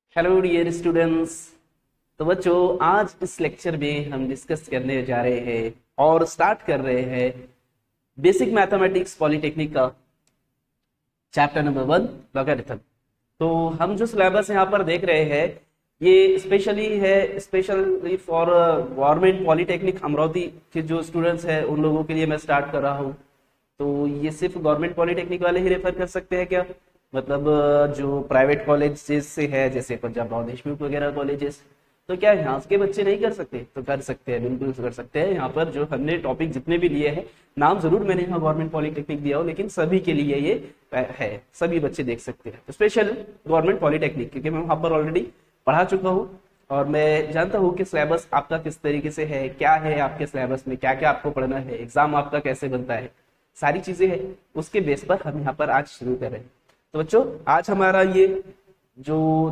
Hello dear students. तो बच्चों, आज इस लेक्चर में हम डिस्कस करने जा रहे हैं और स्टार्ट कर रहे हैं बेसिक मैथमेटिक्स पॉलिटेक्निक का चैप्टर नंबर 1 लॉगरिथम। तो हम जो सिलेबस यहाँ पर देख रहे हैं ये specially for government polytechnic Amravati के जो स्टूडेंट्स हैं उन लोगों के लिए मैं स्टार्ट कर रहा हूँ। तो ये सिर्फ गवर्नमेंट पॉलिटेक्निक वाले ही रेफर कर सकते हैं क्या? मतलब जो प्राइवेट कॉलेजेस से है जैसे पंजाब राव देशमुख वगैरह कॉलेजेस, तो क्या यहाँ के बच्चे नहीं कर सकते? तो कर सकते हैं, बिल्कुल कर सकते हैं। यहाँ पर जो हमने टॉपिक जितने भी लिए हैं, नाम जरूर मैंने यहाँ गवर्नमेंट पॉलिटेक्निक दिया हो लेकिन सभी के लिए ये है, सभी बच्चे देख सकते हैं। तो स्पेशल गवर्नमेंट पॉलिटेक्निक क्योंकि मैं वहाँ पर ऑलरेडी पढ़ा चुका हूँ और मैं जानता हूँ कि सिलेबस आपका किस तरीके से है, क्या है आपके सिलेबस में, क्या क्या आपको पढ़ना है, एग्जाम आपका कैसे बनता है, सारी चीजें हैं। उसके बेस पर हम यहाँ पर आज शुरू कर रहे हैं। तो बच्चों, आज हमारा ये जो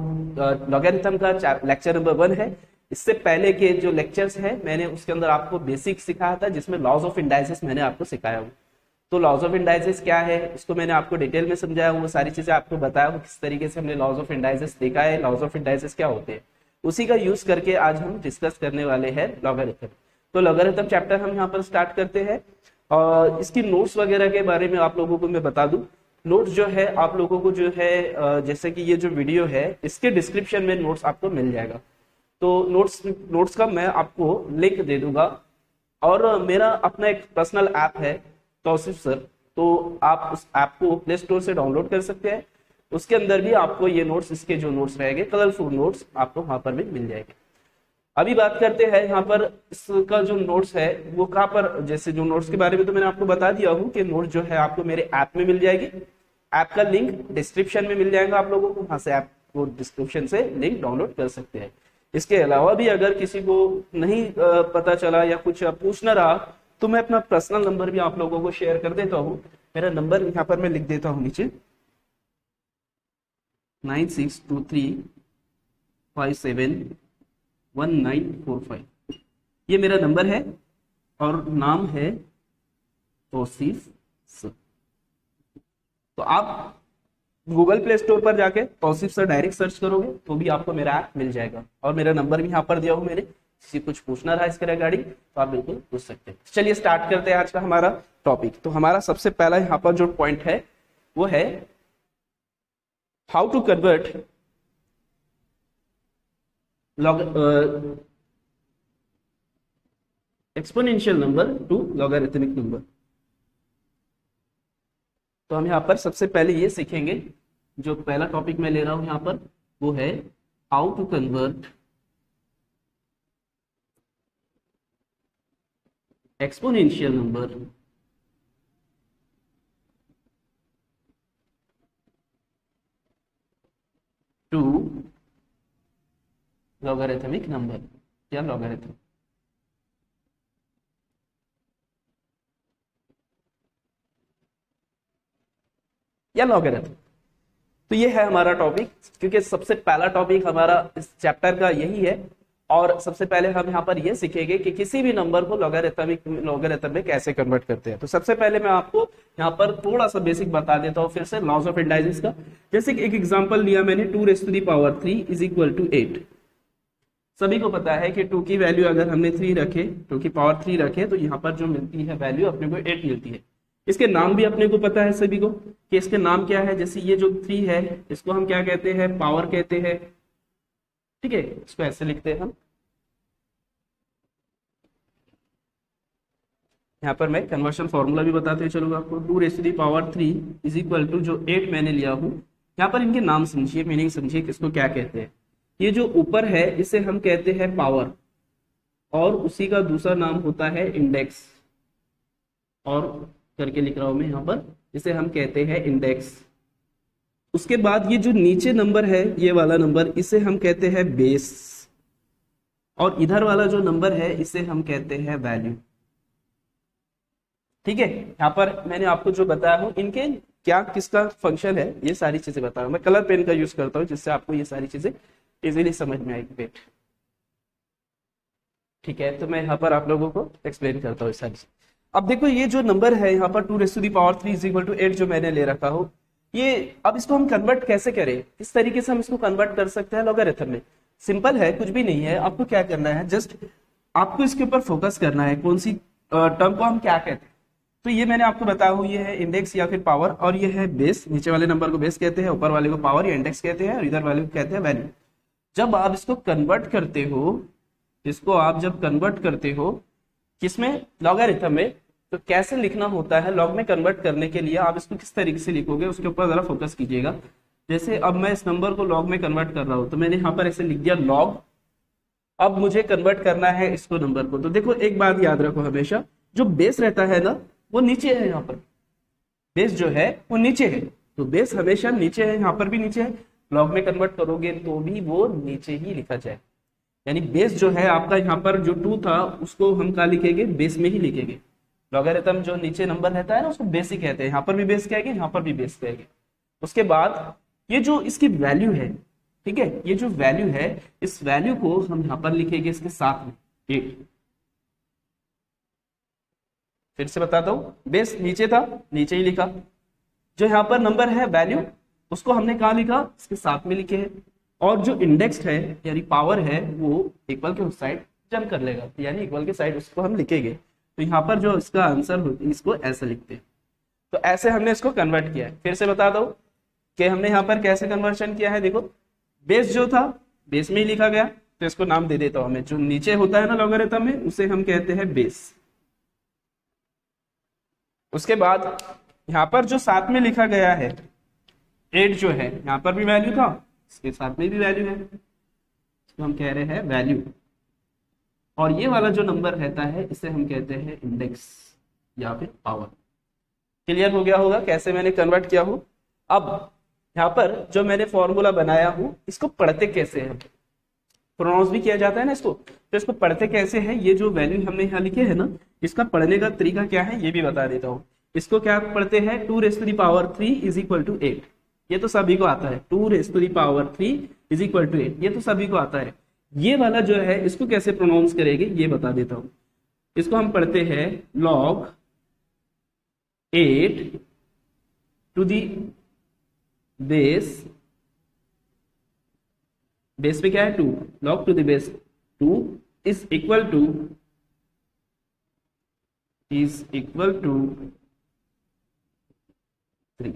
लॉगरिथम का लेक्चर नंबर 1 है। इससे पहले के जो लेक्चर्स हैं मैंने उसके अंदर आपको बेसिक सिखाया था जिसमें लॉज ऑफ इंडाइसिस मैंने आपको सिखाया हूँ। तो लॉज ऑफ इंडाइसिस क्या है इसको मैंने आपको डिटेल में समझाया हूँ, वो सारी चीजें आपको बताया हूँ किस तरीके से हमने लॉज ऑफ इंडाइसिस देखा है, लॉज ऑफ इंडाइसिस क्या होते हैं, उसी का यूज करके आज हम डिस्कस करने वाले हैं लॉगरिथम। तो लॉगरिथम चैप्टर हम यहाँ पर स्टार्ट करते हैं और इसकी नोट्स वगैरह के बारे में आप लोगों को मैं बता दूं। नोट्स जो है आप लोगों को जो है जैसे कि ये जो वीडियो है इसके डिस्क्रिप्शन में नोट्स आपको मिल जाएगा। तो नोट्स का मैं आपको लिंक दे दूंगा और मेरा अपना एक पर्सनल ऐप है तौसीफ सर, तो आप उस ऐप को प्ले स्टोर से डाउनलोड कर सकते हैं। उसके अंदर भी आपको ये नोट्स, इसके जो नोट्स रहेंगे कलरफुल नोट्स आपको वहां पर भी मिल जाएंगे। अभी बात करते हैं यहाँ पर इसका जो नोट्स है वो कहाँ पर, जैसे जो नोट्स के बारे में तो मैंने आपको बता दिया हूँ कि नोट्स जो है आपको मेरे ऐप में मिल जाएगी। ऐप का लिंक डिस्क्रिप्शन में मिल जाएगा आप लोगों को, वहां से ऐप को डिस्क्रिप्शन से लिंक डाउनलोड कर सकते हैं। इसके अलावा भी अगर किसी को नहीं पता चला या कुछ पूछना रहा तो मैं अपना पर्सनल नंबर भी आप लोगों को शेयर कर देता हूँ। मेरा नंबर यहाँ पर मैं लिख देता हूँ नीचे, 9623571945। ये मेरा नंबर है और नाम है तौसीफ सर। तो आप गूगल प्ले स्टोर पर जाके तौसीफ सर डायरेक्ट सर्च करोगे तो भी आपको मेरा ऐप मिल जाएगा और मेरा नंबर भी यहाँ पर दिया हूँ मैंने। किसी कुछ पूछना रहा इसके रिगार्डिंग तो आप बिल्कुल पूछ सकते हैं। चलिए स्टार्ट करते हैं आज का हमारा टॉपिक। तो हमारा सबसे पहला यहाँ पर जो पॉइंट है वो है how to convert exponential number to logarithmic number. तो हम यहाँ पर सबसे पहले ये सीखेंगे, जो पहला टॉपिक मैं ले रहा हूं यहाँ पर वो है how to convert exponential number to logarithmic number या लॉगरिथम। या लॉगरिथम। तो ये है हमारा टॉपिक, क्योंकि सबसे पहला टॉपिक हमारा इस चैप्टर का यही है और सबसे पहले हम यहाँ पर ये सीखेंगे कि किसी भी नंबर को लॉगरिथम में कैसे कन्वर्ट करते हैं। तो सबसे पहले मैं आपको यहाँ पर थोड़ा सा बेसिक बता देता हूँ फिर से लॉज ऑफ इंडाइसिस का। जैसे कि एक एग्जांपल लिया मैंने, 2⁻³ = 8। सभी को पता है कि 2 की वैल्यू अगर हमने 3 रखे, 2 की पावर 3 रखे तो यहाँ पर जो मिलती है वैल्यू अपने को 8 मिलती है। इसके नाम भी अपने को पता है सभी को कि इसके नाम क्या है। जैसे ये जो 3 है इसको हम क्या कहते हैं, पावर कहते हैं। ठीक है, इसको ऐसे लिखते हैं हम। यहाँ पर मैं कन्वर्शन फॉर्मूला भी बताते चलूंगा आपको। 2⁻³ जो 8 मैंने लिया हूँ, यहाँ पर इनके नाम समझिए, मीनिंग समझिए किसको क्या कहते हैं। ये जो ऊपर है इसे हम कहते हैं पावर और उसी का दूसरा नाम होता है इंडेक्स, और करके लिख रहा हूं मैं यहाँ पर, इसे हम कहते हैं इंडेक्स। उसके बाद ये जो नीचे नंबर है, ये वाला नंबर, इसे हम कहते हैं बेस, और इधर वाला जो नंबर है इसे हम कहते हैं वैल्यू। ठीक है, यहाँ पर मैंने आपको जो बताया हूं इनके क्या किसका फंक्शन है ये सारी चीजें बता रहा हूं। मैं कलर पेन का यूज करता हूं जिससे आपको ये सारी चीजें इजीली समझ में आएगी। ठीक है, तो मैं यहाँ पर आप लोगों को एक्सप्लेन करता हूँ सारी चीज। अब देखो ये जो नंबर है यहाँ पर 2⁻³ = 8 जो मैंने ले रखा हो, ये अब इसको हम कन्वर्ट कैसे करें, किस तरीके से हम इसको कन्वर्ट कर सकते हैं लॉगरिथम में। सिंपल है, कुछ भी नहीं है। आपको क्या करना है, जस्ट आपको इसके ऊपर फोकस करना है, कौन सी टर्म को हम क्या कहते हैं। तो ये मैंने आपको बताया हुआ, ये है इंडेक्स या फिर पावर, और ये है बेस। नीचे वाले नंबर को बेस कहते हैं, ऊपर वाले को पावर या इंडेक्स कहते हैं, और इधर वाले को कहते हैं वैल्यू। जब आप इसको कन्वर्ट करते हो, इसको आप जब कन्वर्ट करते हो किसमें, लॉगरिथम में, तो कैसे लिखना होता है लॉग में कन्वर्ट करने के लिए आप इसको किस तरीके से लिखोगे उसके ऊपर जरा फोकस कीजिएगा। जैसे अब मैं इस नंबर को लॉग में कन्वर्ट कर रहा हूं, तो मैंने यहाँ पर ऐसे लिख दिया लॉग। अब मुझे कन्वर्ट करना है इसको नंबर को। तो देखो एक बात याद रखो, हमेशा जो बेस रहता है ना वो नीचे है। यहाँ पर बेस जो है वो नीचे है, तो बेस हमेशा नीचे है, यहाँ पर भी नीचे है। लॉग में कन्वर्ट करोगे तो भी वो नीचे ही लिखा जाए, यानी बेस जो है आपका यहाँ पर जो 2 था उसको हम क्या लिखेंगे, बेस में ही लिखेंगे। लॉगरिथम जो नीचे नंबर रहता है ना उसको बेस ही कहते हैं, यहाँ पर भी बेस कहेंगे, यहाँ पर भी बेस कहेंगे। उसके बाद ये जो इसकी वैल्यू है, ठीक है, ये जो वैल्यू है इस वैल्यू को हम यहाँ पर लिखेंगे इसके साथ में 8। फिर से बताता हूं, बेस नीचे था, नीचे ही लिखा। जो यहाँ पर नंबर है वैल्यू, उसको हमने कहा लिखा, इसके साथ में लिखे है। और जो इंडेक्स है यानी पावर है वो इक्वल के उस साइड जंप कर लेगा, यानी इक्वल के साइड उसको हम लिखेंगे। तो यहाँ पर जो इसका आंसर होती है इसको ऐसे लिखते हैं। तो ऐसे हमने इसको कन्वर्ट किया है। फिर से बता दो कि हमने यहाँ पर कैसे कन्वर्शन किया है। देखो बेस जो था बेस में ही लिखा गया, तो इसको नाम दे देता हूं मैं। जो नीचे होता है ना लॉगरिथम में उसे हम कहते हैं बेस। उसके बाद यहाँ पर जो साथ में लिखा गया है 8 जो है, यहाँ पर भी वैल्यू था, इसके साथ में भी वैल्यू है, इसको हम कह रहे हैं वैल्यू। और ये वाला जो नंबर रहता है इसे हम कहते हैं इंडेक्स या फिर पावर। क्लियर हो गया होगा कैसे मैंने कन्वर्ट किया हूं। अब यहाँ पर जो मैंने फॉर्मूला बनाया हूं इसको पढ़ते कैसे हैं, प्रोनाउंस भी किया जाता है ना इसको, तो इसको पढ़ते कैसे हैं, ये जो वैल्यू हमने यहाँ लिखे है ना इसका पढ़ने का तरीका क्या है ये भी बता देता हूँ। इसको क्या पढ़ते हैं, 2 raised to the power 3 is equal to 8। ये तो सभी को आता है, 2 raised to the power 3 is equal to 8, ये तो सभी को आता है। ये वाला जो है इसको कैसे प्रोनाउंस करेंगे ये बता देता हूं। इसको हम पढ़ते हैं log 8 to the बेस पे क्या है 2, log to the base 2 is equal to 3।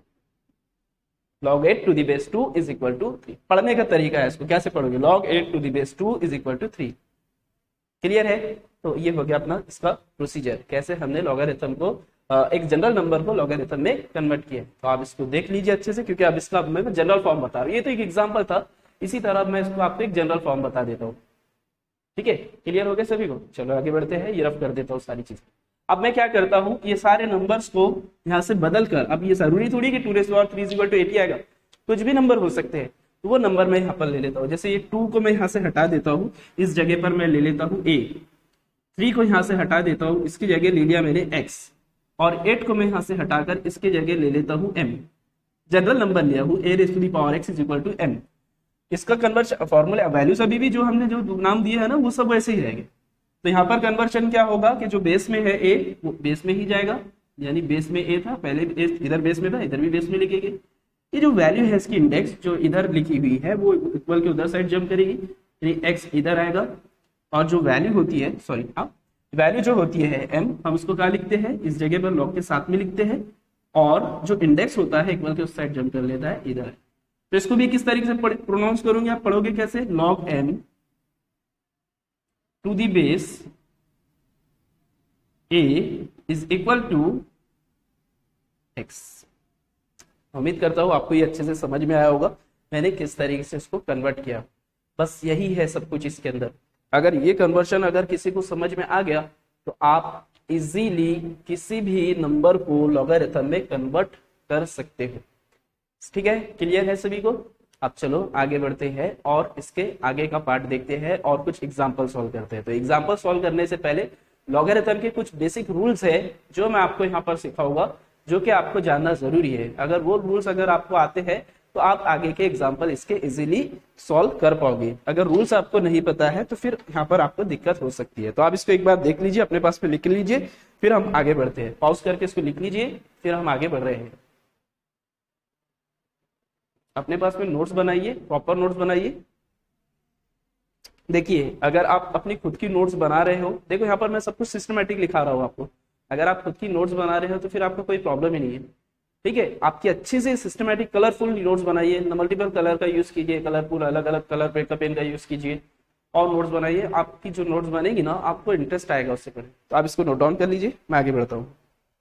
log 8 to the base 2 is equal to 3। पढ़ने का तरीका है, इसको कैसे पढ़ोगे, log 8 to the base 2 is equal to 3। Clear है। तो ये हो गया अपना इसका प्रोसीजर, कैसे हमने लॉगरिथम को एक जनरल नंबर को लॉगरिथम में कन्वर्ट किया। तो आप इसको देख लीजिए अच्छे से, क्योंकि अब इसका मैं जनरल फॉर्म बता रहा हूँ। ये तो एक एग्जांपल था, इसी तरह मैं इसको आपको एक जनरल फॉर्म बता देता हूँ। ठीक है, क्लियर हो गया सभी को। चलो आगे बढ़ते हैं, ये रफ कर देता हूँ सारी चीजें। अब मैं क्या करता हूँ, ये सारे नंबर्स को यहाँ से बदल कर, अब ये जरूरी थोड़ी कि 2 raised to the power 3 is equal to 80 आएगा, कुछ भी नंबर हो सकते हैं। तो वो नंबर मैं यहाँ पर ले लेता हूँ। जैसे ये 2 को मैं यहाँ से हटा देता हूँ, इस जगह पर मैं ले लेता हूँ a। 3 को यहाँ से हटा देता हूँ, इसकी जगह ले लिया मैंने x। और 8 को मैं यहाँ से हटाकर इसके जगह ले लेता हूँ m। जनरल नंबर लिया हूँ a raised to the power x is equal to m। इसका कन्वर्शन फॉर्मूला वैल्यूज अभी भी जो हमने जो नाम दिया है ना वो सब वैसे ही रहेंगे। तो यहाँ पर कन्वर्शन क्या होगा कि जो बेस में है a वो बेस में ही जाएगा, यानी बेस में a था पहले, इधर बेस में था, इधर भी बेस में लिखेंगे। ये जो वैल्यू है इसकी इंडेक्स जो इधर लिखी हुई है वो इक्वल के उधर साइड जंप करेगी, यानी x इधर आएगा। और जो वैल्यू होती है, सॉरी अब वैल्यू जो होती है m, हम उसको क्या लिखते हैं, इस जगह पर लॉग के साथ में लिखते हैं। और जो इंडेक्स होता है इक्वल के उस साइड जंप कर लेता है इधर। तो इसको भी किस तरीके से प्रोनाउंस करोगे, आप पढ़ोगे कैसे, log m to the base a is equal to x। उम्मीद करता हूं आपको ये अच्छे से समझ में आया होगा मैंने किस तरीके से इसको कन्वर्ट किया। बस यही है सब कुछ इसके अंदर। अगर ये कन्वर्शन अगर किसी को समझ में आ गया तो आप इजीली किसी भी नंबर को लॉगरिथम में कन्वर्ट कर सकते हो। ठीक है, क्लियर है सभी को। अब चलो आगे बढ़ते हैं और इसके आगे का पार्ट देखते हैं और कुछ एग्जांपल सॉल्व करते हैं। तो एग्जांपल सॉल्व करने से पहले लॉगरिथम के कुछ बेसिक रूल्स है जो मैं आपको यहाँ पर सिखाऊंगा, जो कि आपको जानना जरूरी है। अगर वो रूल्स अगर आपको आते हैं तो आप आगे के एग्जाम्पल इसके इजीली सॉल्व कर पाओगे। अगर रूल्स आपको नहीं पता है तो फिर यहाँ पर आपको दिक्कत हो सकती है। तो आप इसको एक बार देख लीजिए, अपने पास पे लिख लीजिए, फिर हम आगे बढ़ते हैं। पॉज करके इसको लिख लीजिए, फिर हम आगे बढ़ रहे हैं। अपने पास में नोट्स बनाइए, प्रॉपर नोट्स बनाइए। देखिए अगर आप अपनी खुद की नोट्स बना रहे हो, देखो यहाँ पर मैं सब कुछ सिस्टमेटिक लिखा रहा हूँ आपको। अगर आप खुद की नोट्स बना रहे हो तो फिर आपको कोई प्रॉब्लम ही नहीं है, ठीक है। आपकी अच्छी से सिस्टमेटिक कलरफुल नोट्स बनाइए, मल्टीपल कलर का यूज कीजिए, कलरफुल अलग अलग कलर पे का पेन का यूज कीजिए और नोट्स बनाइए। आपकी जो नोट्स बनेगी ना, आपको इंटरेस्ट आएगा उससे पढ़े। तो आप इसको नोट डाउन कर लीजिए, मैं आगे बढ़ता हूँ।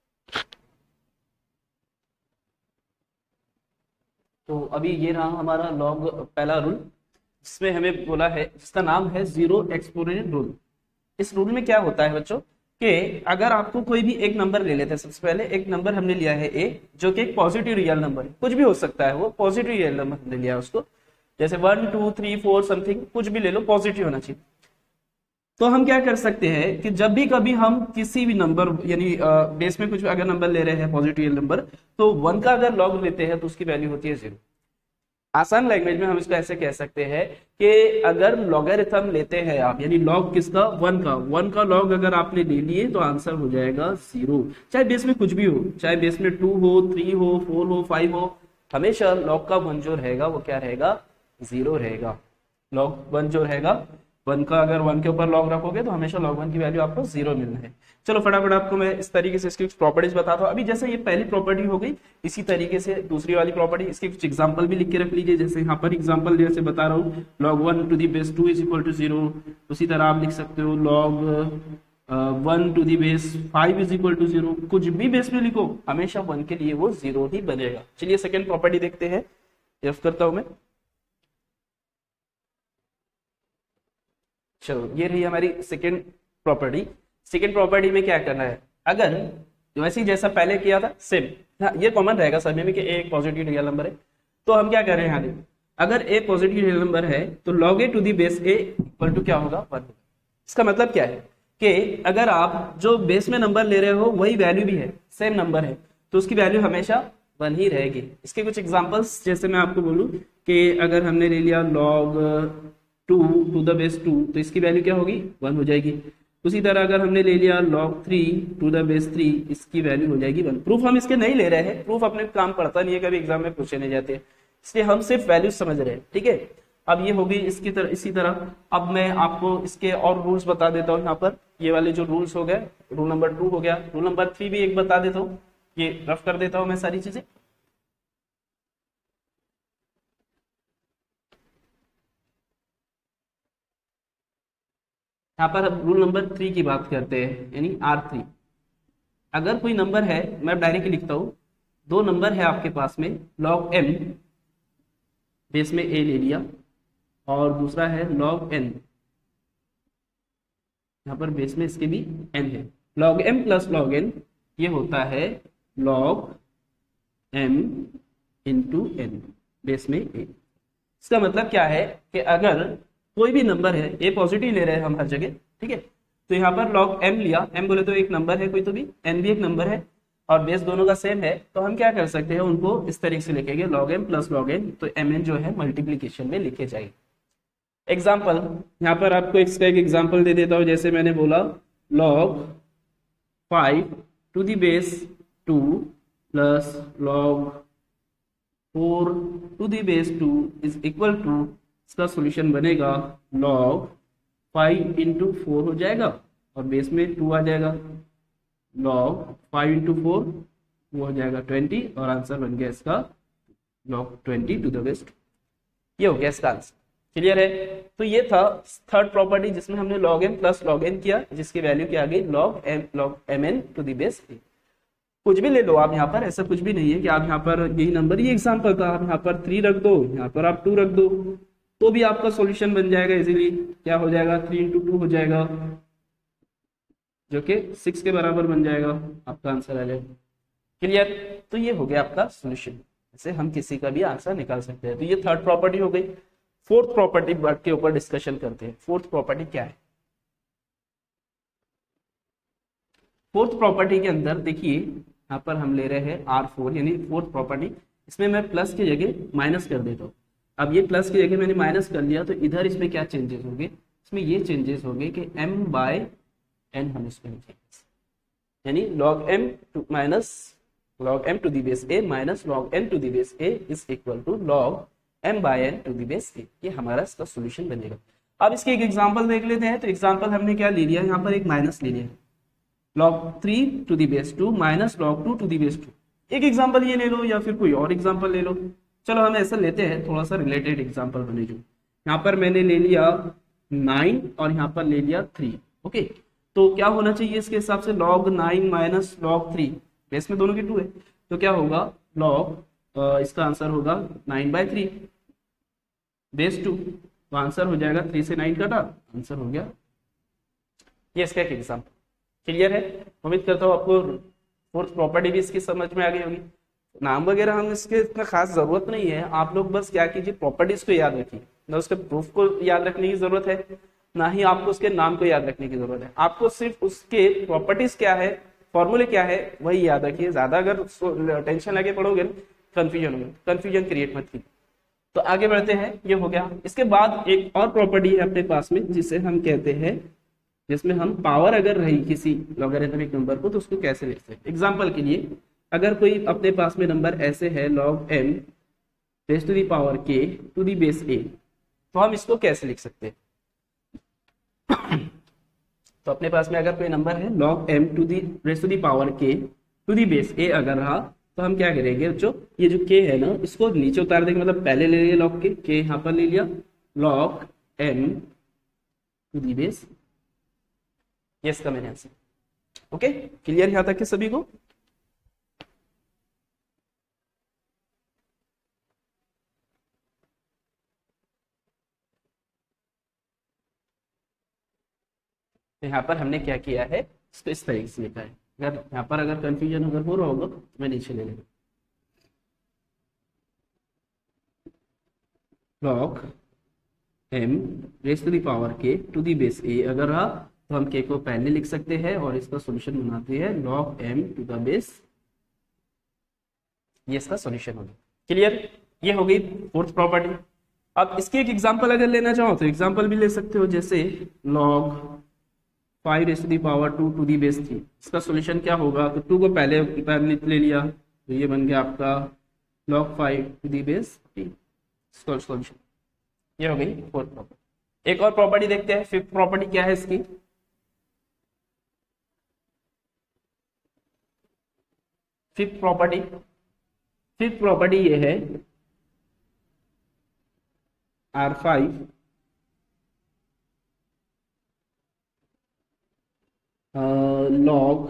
तो अभी ये रहा हमारा लॉग पहला रूल, जिसमें हमें बोला है, जिसका नाम है जीरो एक्सपोनेंट रूल। इस रूल में क्या होता है बच्चों कि अगर आपको कोई भी एक नंबर ले लेते हैं, सबसे पहले एक नंबर हमने लिया है ए, जो कि एक पॉजिटिव रियल नंबर है, कुछ भी हो सकता है, वो पॉजिटिव रियल नंबर हमने लिया उसको, जैसे 1 2 3 4 समथिंग, कुछ भी ले लो, पॉजिटिव होना चाहिए। तो हम क्या कर सकते हैं कि जब भी कभी हम किसी भी नंबर यानी बेस में कुछ अगर नंबर ले रहे हैं पॉजिटिव रियल नंबर, तो 1 का अगर लॉग लेते हैं तो उसकी वैल्यू होती है 0। आसान लैंग्वेज में हम इसको ऐसे कह सकते हैं कि अगर लॉगरिथम लेते हैं आप, यानी लॉग किसका, 1 का लॉग अगर आपने ले लिए तो आंसर हो जाएगा 0। चाहे बेस में कुछ भी हो, चाहे बेस में 2 हो, 3 हो, 4 हो, 5 हो, हमेशा लॉग का 1 जो रहेगा वो क्या रहेगा, 0 रहेगा। लॉग 1 जो रहेगा, 1 का अगर 1 के ऊपर लॉग रखोगे तो हमेशा log 1 की वैल्यू आपको 0 मिलना है। चलो फटाफट आपको मैं इस तरीके से इसकी कुछ प्रॉपर्टीज बताता हूँ। अभी जैसे ये पहली प्रॉपर्टी हो गई, इसी तरीके से दूसरी वाली प्रॉपर्टी, इसके कुछ एग्जांपल भी लिख के रख लीजिए। जैसे यहाँ पर एग्जांपल जैसे बता रहा हूँ, log 1 to the base 2 is equal to 0। उसी तरह आप लिख सकते हो log 1 to the base 5 is equal to 0। कुछ भी बेस में लिखो, हमेशा 1 के लिए वो 0 ही बनेगा। चलिए सेकेंड प्रॉपर्टी देखते हैं, एफ करता हूं मैं। चलो ये रही हमारी सेकेंड प्रॉपर्टी। सेकेंड प्रॉपर्टी में क्या करना है, अगर वैसे ही जैसा पहले किया था सेम, हाँ, ये कॉमन रहेगा सभी में कि ए एक पॉजिटिव रियल नंबर है। तो हम क्या कर रहे हैं, यहाँ अगर ए पॉजिटिव रियल नंबर है तो log a to the base A equal to क्या होगा, 1। इसका मतलब क्या है कि अगर आप जो बेस में नंबर ले रहे हो वही वैल्यू भी है, सेम नंबर है, तो उसकी वैल्यू हमेशा 1 ही रहेगी। इसके कुछ एग्जांपल्स जैसे मैं आपको बोलूं कि अगर हमने ले लिया log 2 टू द बेस 2, तो इसकी वैल्यू क्या होगी, 1 हो जाएगी। उसी तरह अगर हमने ले लिया log 3 टू द बेस 3, इसकी वैल्यू हो जाएगी 1। प्रूफ हम इसके नहीं ले रहे हैं, प्रूफ अपने काम पड़ता नहीं है, कभी एग्जाम में पूछे नहीं जाते, इसलिए हम सिर्फ वैल्यू समझ रहे हैं, ठीक है। अब ये हो गई इसकी तरह, इसी तरह अब मैं आपको इसके और रूल्स बता देता हूँ। यहाँ पर ये वाले जो रूल्स हो गए, रूल नंबर 2 हो गया, रूल नंबर 3 भी एक बता देता हूँ, ये रफ कर देता हूँ मैं सारी चीजें। यहाँ पर अब रूल नंबर 3 की बात करते हैं, यानी R3। अगर कोई नंबर है, मैं डायरेक्ट लिखता हूँ, 2 नंबर है आपके पास में, log m बेस में a ले लिया और दूसरा है log n, यहाँ पर बेस में इसके भी n है। log m plus log n ये होता है log m into n base में a। इसका मतलब क्या है कि अगर कोई भी नंबर है, ए पॉजिटिव ले रहे हैं हम हर जगह, ठीक है, तो यहाँ पर log m लिया, m बोले तो एक नंबर है कोई तो भी, n भी एक नंबर है और बेस दोनों का सेम है, तो हम क्या कर सकते हैं, उनको इस तरीके से लिखेंगे log m plus log n, तो mn जो है मल्टीप्लीकेशन में लिखे जाएंगे। एग्जाम्पल यहाँ पर आपको इसका एक एग्जाम्पल दे देता हूँ, जैसे मैंने बोला log 5 to the base 2 plus log 4 to the base 2 is equal to, इसका सॉल्यूशन बनेगा log 5 इंटू 4 हो जाएगा और बेस में 2 आ जाएगा, log 5 इंटू 4 वो हो जाएगा 20 और आंसर बन गया इसका log 20 टू द बेस 2। ये हो गया इसका आंसर, क्लियर है। तो ये था थर्ड प्रॉपर्टी जिसमें हमने log m plus log n किया, जिसकी वैल्यू क्या आ गई, log mn to the base 3। कुछ भी ले लो आप, यहाँ पर ऐसा कुछ भी नहीं है कि आप यहाँ पर यही नंबर, ये एग्जाम्पल था, आप यहाँ पर 3 रख दो, यहाँ पर आप 2 रख दो, तो भी आपका सॉल्यूशन बन जाएगा इजीली। क्या हो जाएगा, 3 इंटू 2 हो जाएगा, जो कि 6 के बराबर बन जाएगा, आपका आंसर आ जाएगा, क्लियर। तो ये हो गया आपका सॉल्यूशन, ऐसे हम किसी का भी आंसर निकाल सकते हैं। तो ये थर्ड प्रॉपर्टी हो गई। फोर्थ प्रॉपर्टी के ऊपर डिस्कशन करते हैं। फोर्थ प्रॉपर्टी क्या है, फोर्थ प्रॉपर्टी के अंदर देखिए यहाँ पर हम ले रहे हैं R4 यानी फोर्थ प्रॉपर्टी, इसमें मैं प्लस की जगह माइनस कर देता हूँ। अब ये प्लस की जगह मैंने माइनस कर लिया, तो इधर इसमें क्या चेंजेस होंगे, इसमें ये चेंजेस होंगे कि m बाय n हम इसमें लिखेंगे, यानी log m minus log m to the base a minus log n to the base a is equal to log m by n to the base a। ये हमारा इसका solution बनेगा। अब इसके एक एग्जांपल देख लेते हैं। तो एग्जांपल हमने क्या ले लिया, यहाँ पर एक माइनस ले लिया, log 3 to the base 2 minus log 2 to the base 2। एक एग्जांपल ये ले लो या फिर कोई और एग्जांपल ले लो। चलो हम ऐसा लेते हैं, थोड़ा सा रिलेटेड एग्जांपल बने जो। यहाँ पर मैंने ले लिया 9 और यहाँ पर ले लिया 3। ओके, तो क्या होना चाहिए इसके हिसाब से, log 9 माइनस log 3, बेस में दोनों के 2 है, तो क्या होगा log इसका आंसर होगा 9/3 बेस 2। तो आंसर हो जाएगा 3 से 9 कटा, आंसर हो गया। ये इसका एक एग्जाम्पल। क्लियर है? उम्मीद करता हूँ आपको फोर्थ प्रॉपर्टी भी इसकी समझ में आ गई होगी। नाम वगैरह हम इसके इतना खास जरूरत नहीं है, आप लोग बस क्या कीजिए, प्रॉपर्टीज को याद रखिए। ना उसके प्रूफ को याद रखने की जरूरत है, ना ही आपको उसके नाम को याद रखने की जरूरत है। आपको सिर्फ उसके प्रॉपर्टीज क्या है, फॉर्मूले क्या है, वही याद रखिए। ज्यादा अगर टेंशन लगे पढ़ोगे कंफ्यूजन होगा, कंफ्यूजन क्रिएट मत कीजिए। तो आगे बढ़ते हैं, ये हो गया। इसके बाद एक और प्रॉपर्टी है अपने पास में जिसे हम कहते हैं, जिसमें हम पावर अगर रही किसी लॉगरिथमिक नंबर को तो उसको कैसे लिख सकते हैं। एग्जांपल के लिए अगर कोई अपने पास में नंबर ऐसे है log m raise to the power k to the base a, तो हम इसको कैसे लिख सकते हैं। तो अपने पास में अगर कोई नंबर है log m to the raise to the power k to the base a अगर रहा, तो हम क्या करेंगे, ये जो k है ना, इसको नीचे उतार देंगे, मतलब पहले ले लिया log k यहाँ पर ले लिया log m to the base. ये इसका मैंने आंसर। ओके, क्लियर यहाँ तक के सभी को? यहाँ पर हमने क्या किया है, इसको इस तरीके से लिखा है। अगर यहाँ पर अगर कंफ्यूजन अगर हो रहा होगा तो मैं नीचे ले लूंगा log m raise to the power k to the base a अगर रहा, तो हम k को पहले लिख सकते हैं और इसका सॉल्यूशन बनाते हैं log m to the base. ये इसका सॉल्यूशन होगा। क्लियर? ये हो गई फोर्थ प्रॉपर्टी। अब इसकी एक एग्जांपल अगर लेना चाहो तो एग्जांपल भी ले सकते हो, जैसे log 5 raise to the power 2 to the base 3। इसका सॉल्यूशन क्या होगा, तो 2 को पहले ले लिया, तो ये बन गया आपका log 5 to the base 3 solution. ये हो गई फोर्थ प्रॉपर्टी। एक और प्रॉपर्टी देखते हैं, फिफ्थ प्रॉपर्टी क्या है इसकी। फिफ्थ प्रॉपर्टी ये है R5 log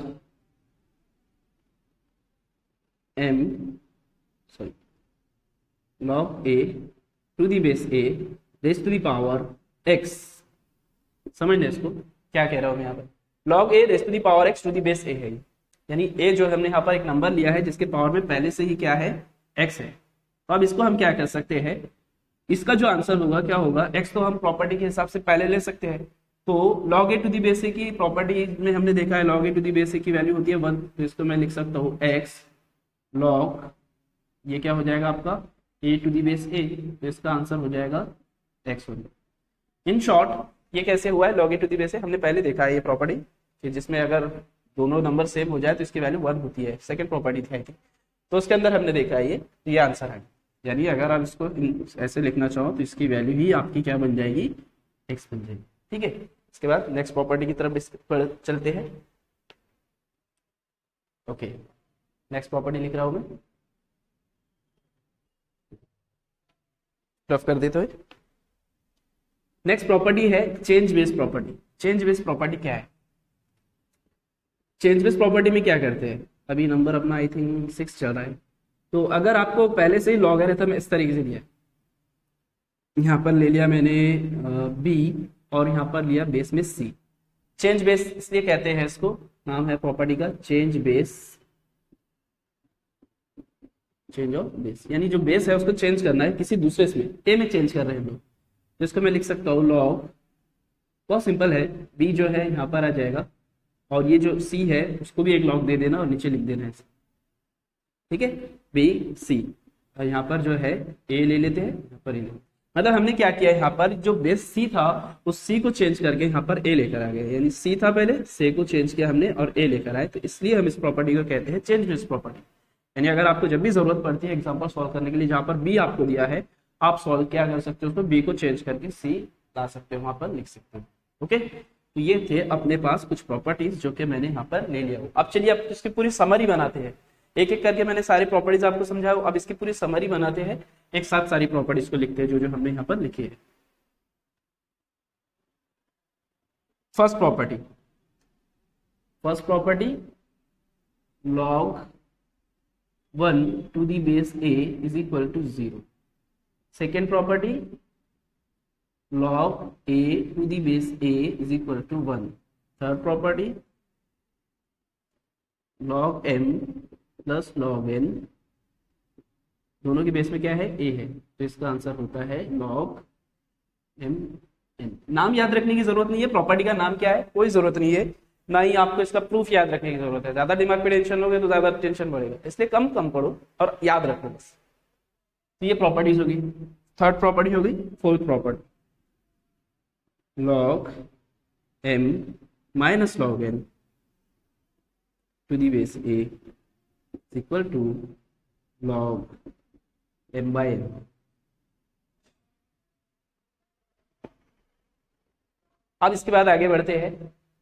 a to the base a raise to the power x। समझने इसको क्या कह रहा हूं मैं यहाँ पर, log a raise to the power x to the base a है, यानी a जो हमने यहाँ पर एक नंबर लिया है जिसके पावर में पहले से ही क्या है, x है। तो अब इसको हम क्या कर सकते हैं, इसका जो आंसर होगा क्या होगा, x तो हम प्रॉपर्टी के हिसाब से पहले ले सकते हैं। तो log a to the base a की प्रॉपर्टी में हमने देखा है log a to the base a की वैल्यू होती है 1, तो इसको मैं लिख सकता हूँ x log, ये क्या हो जाएगा आपका a to the base a, तो इसका आंसर हो जाएगा x हो जाएगा। इन शॉर्ट ये कैसे हुआ है, log a to the base a हमने पहले देखा है ये प्रॉपर्टी, जिसमें अगर दोनों नंबर सेम हो जाए तो इसकी वैल्यू 1 होती है। सेकंड प्रॉपर्टी थी आई थिंक, तो उसके अंदर हमने देखा है ये आंसर है। यानी अगर आप इसको ऐसे लिखना चाहो तो इसकी वैल्यू ही आपकी क्या बन जाएगी, x बन जाएगी। ठीक है, इसके बाद नेक्स्ट प्रॉपर्टी की तरफ चलते हैं। ओके, नेक्स्ट प्रॉपर्टी लिख रहा हूं मैं, रफ कर देते हो। नेक्स्ट प्रॉपर्टी है change base property. Change base property क्या है, चेंज बेस प्रॉपर्टी में क्या करते हैं, अभी नंबर अपना आई थिंक 6 चल रहा है। तो अगर आपको पहले से ही लॉगरिथम इस तरीके से लिया, यहाँ पर ले लिया मैंने b और यहाँ पर लिया बेस में c। चेंज बेस इसलिए कहते हैं, इसको नाम है प्रॉपर्टी का change base, change of base, यानी जो बेस है उसको चेंज करना है किसी दूसरे में, a में चेंज कर रहे हैं लोग। तो इसको मैं लिख सकता हूँ log, बहुत सिंपल है, b जो है यहाँ पर आ जाएगा और ये जो c है उसको भी एक log दे देना और नीचे लिख देना है। ठीक है, b c, और यहाँ पर जो है a ले लेते हैं, यहाँ पर a ले, मतलब हमने क्या किया, यहाँ पर जो बेस c था उस c को चेंज करके यहाँ पर a लेकर आ गए, यानी c था पहले, c को चेंज किया हमने और a लेकर आए, तो इसलिए हम इस प्रॉपर्टी को कहते हैं चेंज बेस प्रॉपर्टी। यानी अगर आपको जब भी जरूरत पड़ती है एग्जाम्पल सॉल्व करने के लिए, जहां पर बी आपको दिया है, आप सॉल्व क्या कर सकते हो, उसको बी को चेंज करके सी ला सकते हो, वहां पर लिख सकते हो। ओके, तो ये थे अपने पास कुछ प्रॉपर्टीज जो कि मैंने यहाँ पर ले लिया हूँ। अब चलिए अब इसकी पूरी समरी बनाते हैं, एक एक करके मैंने सारी प्रॉपर्टीज आपको समझाया, अब इसकी पूरी समरी बनाते हैं, एक साथ सारी प्रॉपर्टीज को लिखते हैं जो जो हमने यहाँ पर लिखी है। First property log 1 to the base a is equal to 0. Second property log a to the base a is equal to 1. Third property log m plus log n, दोनों के बेस में क्या है, a है, तो इसका आंसर होता है log m n। नाम याद रखने की जरूरत नहीं है, प्रॉपर्टी का नाम क्या है कोई जरूरत नहीं है, ना ही आपको इसका प्रूफ याद रखने की जरूरत है, ज्यादा दिमाग पे टेंशन लोगे तो ज्यादा टेंशन बढ़ेगा, इसलिए कम कम पढ़ो और याद रखो बस। तो ये प्रॉपर्टीज होगी, थर्ड प्रॉपर्टी होगी। Fourth property log m minus log n to the base a is equal to log m by n। अब इसके बाद आगे बढ़ते हैं,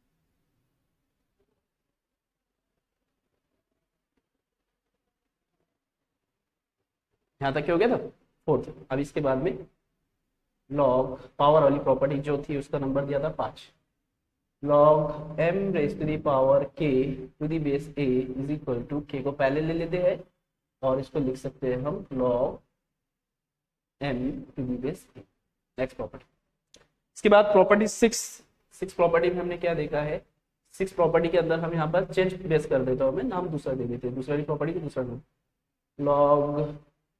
यहां तक हो गया था फोर्थ। अब इसके बाद में लॉग पावर वाली प्रॉपर्टी जो थी उसका नंबर दिया था 5, log m raise to the power k to the base a is equal to, k को पहले ले लेते हैं और इसको लिख सकते हैं हम log m to the base a। Next property, इसके बाद प्रॉपर्टी 6 प्रॉपर्टी में हमने क्या देखा है, 6 प्रॉपर्टी के अंदर हम यहाँ पर चेंज बेस कर देता हूँ, मैं नाम दूसरा दे देते हैं, दूसरी प्रॉपर्टी को दूसरा नाम, लॉग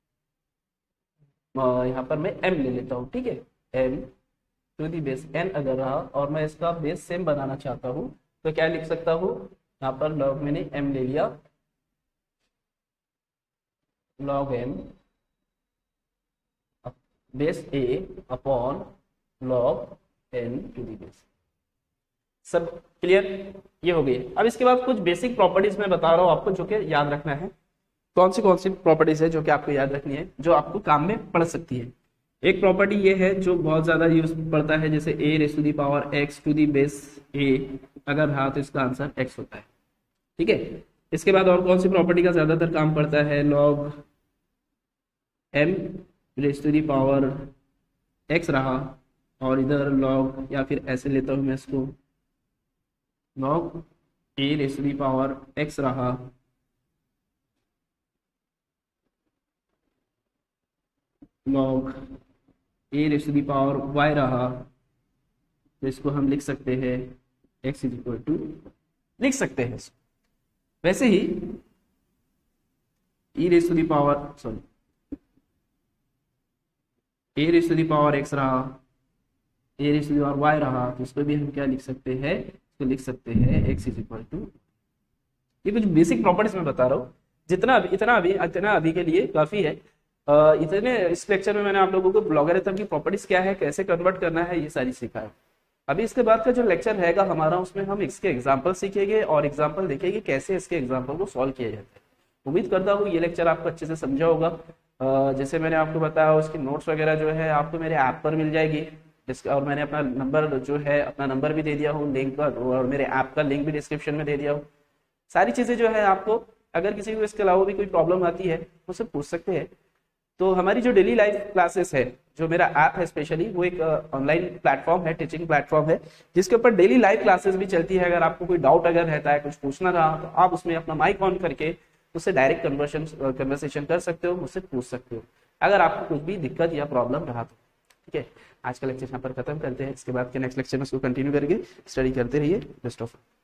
यहाँ पर मैं m ले लेता हूँ, ठीक है, m to the base n अगर रहा और मैं इसका बेस सेम बनाना चाहता हूँ तो क्या लिख सकता हूँ, यहाँ पर लॉग मैंने m ले लिया, log m base a upon log n to the base. सब क्लियर, ये हो गई। अब इसके बाद कुछ बेसिक प्रॉपर्टीज मैं बता रहा हूँ आपको जो कि याद रखना है। कौन सी प्रॉपर्टीज है जो कि आपको याद रखनी है, जो आपको काम में पड़ सकती है। एक प्रॉपर्टी ये है जो बहुत ज्यादा यूज पड़ता है, जैसे a raise to the power x to the base a अगर रहा तो इसका आंसर x होता है, ठीक है। इसके बाद और कौन सी प्रॉपर्टी का ज्यादातर काम पड़ता है, log m raise to the power x रहा और इधर लॉग, या फिर ऐसे लेता हूं मैं इसको, log a raise to the power x रहा log a raise to the power y रहा, तो इसको हम लिख सकते हैं x इज इक्वल टू, लिख सकते हैं वैसे ही e raise to the power a raise to the power x रहा, a raise to the power y रहा, तो इसको भी हम क्या लिख सकते हैं, इसको लिख सकते हैं x इज इक्वल टू। ये कुछ बेसिक प्रॉपर्टीज में बता रहा हूँ, इतना अभी के लिए काफी है। इतने इस लेक्चर में मैंने आप लोगों को लॉगरिथम की प्रॉपर्टीज क्या है, कैसे कन्वर्ट करना है, ये सारी सिखाया। अभी इसके बाद का जो लेक्चर रहेगा हमारा, उसमें हम इसके एग्जांपल सीखेंगे और एग्जांपल देखेंगे कैसे इसके एग्जांपल को सॉल्व किया जाता है। उम्मीद करता हूँ ये लेक्चर आपको अच्छे से समझा होगा। जैसे मैंने आपको बताया उसकी नोट्स वगैरह जो है आपको मेरे ऐप पर मिल जाएगी, और मैंने अपना नंबर जो है अपना नंबर भी दे दिया हूँ लिंक पर, और मेरे ऐप का लिंक भी डिस्क्रिप्शन में दे दिया हूँ। सारी चीजें जो है आपको, अगर किसी को इसके अलावा भी कोई प्रॉब्लम आती है उससे पूछ सकते हैं। तो हमारी जो डेली लाइफ क्लासेस है, जो मेरा ऐप है स्पेशली, वो एक ऑनलाइन प्लेटफॉर्म है, टीचिंग प्लेटफॉर्म है, जिसके ऊपर डेली लाइव क्लासेस भी चलती है। अगर आपको कोई डाउट अगर रहता है, कुछ पूछना रहा, तो आप उसमें अपना माइक ऑन करके उससे डायरेक्ट कन्वर्सेशन कर सकते हो, मुझसे पूछ सकते हो अगर आपको कुछ भी दिक्कत या प्रॉब्लम रहा तो, ठीक है। आज का लेक्चर यहाँ पर खत्म करते हैं, इसके बाद के नेक्स्ट लेक्चर में इसको कंटिन्यू करेंगे। स्टडी करते रहिए। Best of